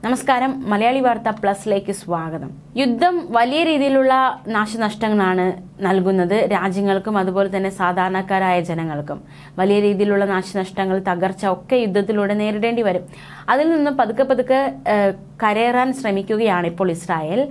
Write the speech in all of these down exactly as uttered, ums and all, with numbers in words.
നമസ്കാരം മലയാളി വാർത്ത പ്ലസിലേക്ക് സ്വാഗതം. യുദ്ധം വലിയ രീതിയിലുള്ള നാശനഷ്ടങ്ങളാണ് നൽകുന്നത് രാജ്യങ്ങൾക്കും അതുപോലെ തന്നെ സാധാരണക്കാരായ ജനങ്ങൾക്കും. വലിയ രീതിയിലുള്ള നാശനഷ്ടങ്ങൾ, തകർച്ച ഒക്കെ യുദ്ധത്തിലൂടെ നേരിടേണ്ടി വരും. അതിൽ നിന്ന് പതുക്കെ പതുക്കെ കരയേറാൻ ശ്രമിക്കുകയാണ് ഇപ്പോൾ ഇസ്രായേൽ.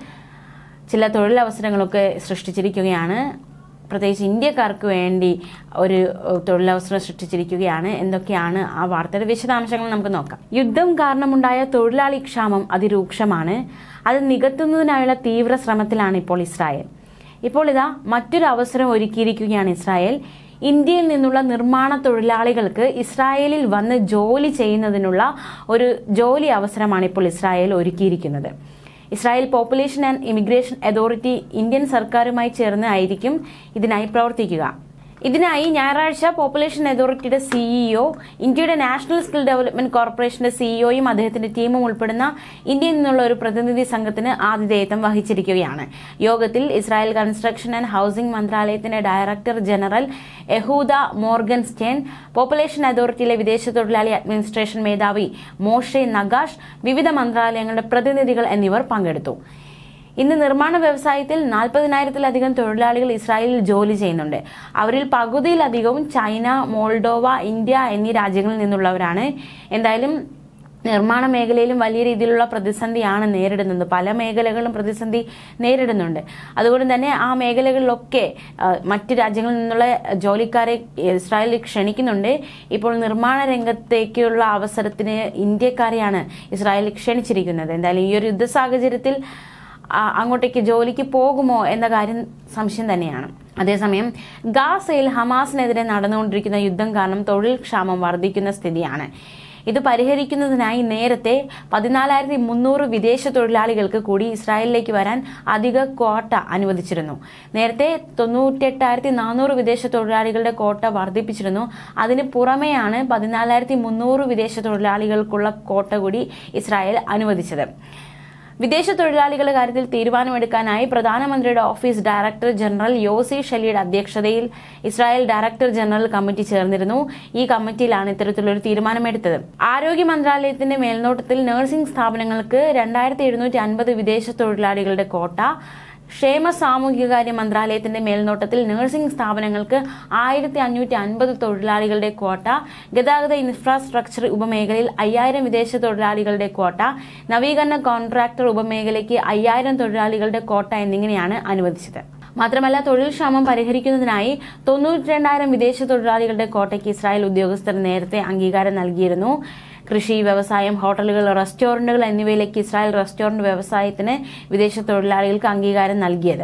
ചില തൊഴിലവസരങ്ങളൊക്കെ സൃഷ്ടിച്ചിരിക്കുകയാണ്. പ്രത്യേകിച്ച് ഇന്ത്യക്കാർക്ക് വേണ്ടി ഒരു തൊഴിലവസരം സൃഷ്ടിച്ചിരിക്കുകയാണ്. എന്തൊക്കെയാണ് ആ വാർത്തയുടെ വിശദാംശങ്ങൾ നമുക്ക് നോക്കാം. യുദ്ധം കാരണമുണ്ടായ തൊഴിലാളി ക്ഷാമം അതിരൂക്ഷമാണ്. അത് നികത്തുന്നതിനായുള്ള തീവ്ര ശ്രമത്തിലാണ് ഇപ്പോൾ ഇസ്രായേൽ. ഇപ്പോൾ ഇതാ മറ്റൊരു അവസരം ഒരുക്കിയിരിക്കുകയാണ് ഇസ്രായേൽ. ഇന്ത്യയിൽ നിന്നുള്ള നിർമ്മാണ തൊഴിലാളികൾക്ക് ഇസ്രായേലിൽ വന്ന് ജോലി ചെയ്യുന്നതിനുള്ള ഒരു ജോലി അവസരമാണ് ഇപ്പോൾ ഇസ്രായേൽ ഒരുക്കിയിരിക്കുന്നത്. Israel population and immigration authority Indian സർക്കാരുമായി ചേർന്ന് ആയിരിക്കും ഇതിനായി പ്രവർത്തിക്കുക. ഇതിനായി ഞായറാഴ്ച പോപ്പുലേഷൻ അതോറിറ്റിയുടെ സിഇഒ, ഇന്ത്യയുടെ നാഷണൽ സ്കിൽ ഡെവലപ്മെന്റ് കോർപ്പറേഷന്റെ സിഇഒയും അദ്ദേഹത്തിന്റെ ടീമും ഉൾപ്പെടുന്ന ഇന്ത്യയിൽ നിന്നുള്ള ഒരു പ്രതിനിധി സംഘത്തിന് ആതിഥേയത്വം വഹിച്ചിരിക്കുകയാണ്. യോഗത്തിൽ ഇസ്രായേൽ കൺസ്ട്രക്ഷൻ ആൻഡ് ഹൌസിംഗ് മന്ത്രാലയത്തിന്റെ director general Yehuda Morgenstern, population അതോറിറ്റിയിലെ വിദേശ തൊഴിലാളി അഡ്മിനിസ്ട്രേഷൻ മേധാവി മോഷെ നഗാഷ്, വിവിധ മന്ത്രാലയങ്ങളുടെ പ്രതിനിധികൾ എന്നിവർ പങ്കെടുത്തു. ഇന്ന് നിർമ്മാണ വ്യവസായത്തിൽ നാൽപ്പതിനായിരത്തിലധികം തൊഴിലാളികൾ ഇസ്രായേലിൽ ജോലി ചെയ്യുന്നുണ്ട്. അവരിൽ പകുതിയിലധികവും ചൈന, മോൾഡോവ, ഇന്ത്യ എന്നീ രാജ്യങ്ങളിൽ നിന്നുള്ളവരാണ്. എന്തായാലും നിർമ്മാണ മേഖലയിലും വലിയ രീതിയിലുള്ള പ്രതിസന്ധിയാണ് നേരിടുന്നത്. പല മേഖലകളും പ്രതിസന്ധി നേരിടുന്നുണ്ട്. അതുകൊണ്ട് തന്നെ ആ മേഖലകളിലൊക്കെ മറ്റ് രാജ്യങ്ങളിൽ നിന്നുള്ള ജോലിക്കാരെ ഇസ്രായേൽ ക്ഷണിക്കുന്നുണ്ട്. ഇപ്പോൾ നിർമ്മാണ രംഗത്തേക്കുള്ള അവസരത്തിന് ഇന്ത്യക്കാരെയാണ് ഇസ്രായേൽ ക്ഷണിച്ചിരിക്കുന്നത്. എന്തായാലും ഈ ഒരു യുദ്ധ സാഹചര്യത്തിൽ അങ്ങോട്ടേക്ക് ജോലിക്ക് പോകുമോ എന്ന കാര്യം സംശയം തന്നെയാണ്. അതേസമയം ഗാസയിൽ ഹമാസിനെതിരെ നടന്നുകൊണ്ടിരിക്കുന്ന യുദ്ധം കാരണം തൊഴിൽ ക്ഷാമം വർദ്ധിക്കുന്ന സ്ഥിതിയാണ്. ഇത് പരിഹരിക്കുന്നതിനായി നേരത്തെ പതിനാലായിരത്തി മുന്നൂറ് വിദേശ തൊഴിലാളികൾക്ക് കൂടി ഇസ്രായേലിലേക്ക് വരാൻ അധിക ക്വാട്ട അനുവദിച്ചിരുന്നു. നേരത്തെ തൊണ്ണൂറ്റെട്ടായിരത്തി നാനൂറ് വിദേശ തൊഴിലാളികളുടെ ക്വാട്ട വർദ്ധിപ്പിച്ചിരുന്നു. അതിന് പുറമെയാണ് പതിനാലായിരത്തി മുന്നൂറ് വിദേശ തൊഴിലാളികൾക്കുള്ള ക്വാട്ട കൂടി ഇസ്രായേൽ അനുവദിച്ചത്. വിദേശ തൊഴിലാളികളുടെ കാര്യത്തിൽ തീരുമാനമെടുക്കാനായി പ്രധാനമന്ത്രിയുടെ ഓഫീസ് ഡയറക്ടർ ജനറൽ യോസി ഷെലിയുടെ അധ്യക്ഷതയിൽ ഇസ്രായേൽ ഡയറക്ടർ ജനറൽ കമ്മിറ്റി ചേർന്നിരുന്നു. ഈ കമ്മിറ്റിയിലാണ് ഇത്തരത്തിലൊരു തീരുമാനമെടുത്തത്. ആരോഗ്യ മന്ത്രാലയത്തിന്റെ മേൽനോട്ടത്തിൽ നഴ്സിംഗ് സ്ഥാപനങ്ങൾക്ക് രണ്ടായിരത്തി എഴുന്നൂറ്റി അൻപത് വിദേശ തൊഴിലാളികളുടെ ക്വാട്ട, ക്ഷേമ സാമൂഹികകാര്യ മന്ത്രാലയത്തിന്റെ മേൽനോട്ടത്തിൽ നഴ്സിംഗ് സ്ഥാപനങ്ങൾക്ക് ആയിരത്തി അഞ്ഞൂറ്റി അൻപത് തൊഴിലാളികളുടെ ക്വാട്ട, ഗതാഗത ഇൻഫ്രാസ്ട്രക്ചർ ഉപമേഖലയിൽ അയ്യായിരം വിദേശ തൊഴിലാളികളുടെ ക്വാട്ട, നവീകരണ കോൺട്രാക്ടർ ഉപമേഖലയ്ക്ക് അയ്യായിരം തൊഴിലാളികളുടെ ക്വാട്ട എന്നിങ്ങനെയാണ് അനുവദിച്ചത്. മാത്രമല്ല തൊഴിൽ ക്ഷാമം പരിഹരിക്കുന്നതിനായി തൊണ്ണൂറ്റി രണ്ടായിരം വിദേശ തൊഴിലാളികളുടെ ക്വാട്ടയ്ക്ക് ഇസ്രായേൽ ഉദ്യോഗസ്ഥർ നേരത്തെ അംഗീകാരം നൽകിയിരുന്നു. കൃഷി, വ്യവസായം, ഹോട്ടലുകൾ, റെസ്റ്റോറന്റുകൾ എന്നിവയിലേക്ക് ഇസ്രായേൽ റെസ്റ്റോറന്റ് വ്യവസായത്തിന് വിദേശ തൊഴിലാളികൾക്ക് അംഗീകാരം നൽകിയത്.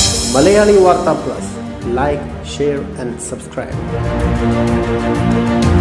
Malayali Vartha plus, like, share and subscribe.